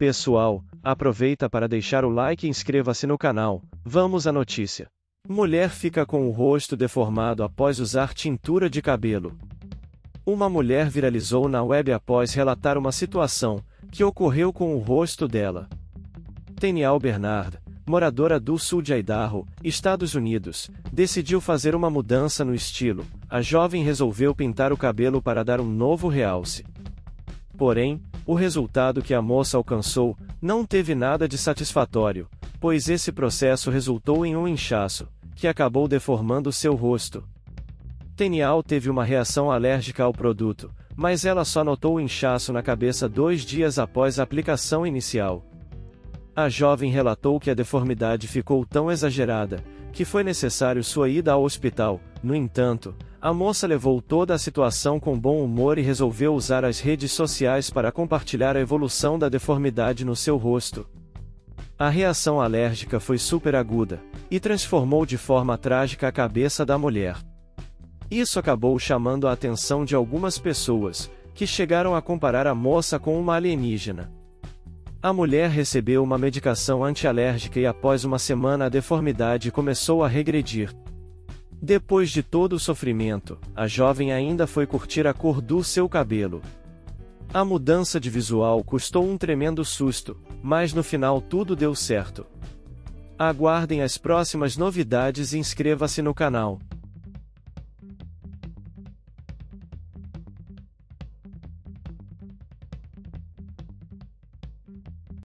Pessoal, aproveita para deixar o like e inscreva-se no canal. Vamos à notícia. Mulher fica com o rosto deformado após usar tintura de cabelo. Uma mulher viralizou na web após relatar uma situação que ocorreu com o rosto dela. Tenial Bernard, moradora do sul de Idaho, Estados Unidos, decidiu fazer uma mudança no estilo. A jovem resolveu pintar o cabelo para dar um novo realce. Porém, o resultado que a moça alcançou não teve nada de satisfatório, pois esse processo resultou em um inchaço, que acabou deformando seu rosto. Tenial teve uma reação alérgica ao produto, mas ela só notou o inchaço na cabeça 2 dias após a aplicação inicial. A jovem relatou que a deformidade ficou tão exagerada, que foi necessário sua ida ao hospital. No entanto, a moça levou toda a situação com bom humor e resolveu usar as redes sociais para compartilhar a evolução da deformidade no seu rosto. A reação alérgica foi super aguda, e transformou de forma trágica a cabeça da mulher. Isso acabou chamando a atenção de algumas pessoas, que chegaram a comparar a moça com uma alienígena. A mulher recebeu uma medicação antialérgica e após uma semana a deformidade começou a regredir. Depois de todo o sofrimento, a jovem ainda foi curtir a cor do seu cabelo. A mudança de visual custou um tremendo susto, mas no final tudo deu certo. Aguardem as próximas novidades e inscreva-se no canal.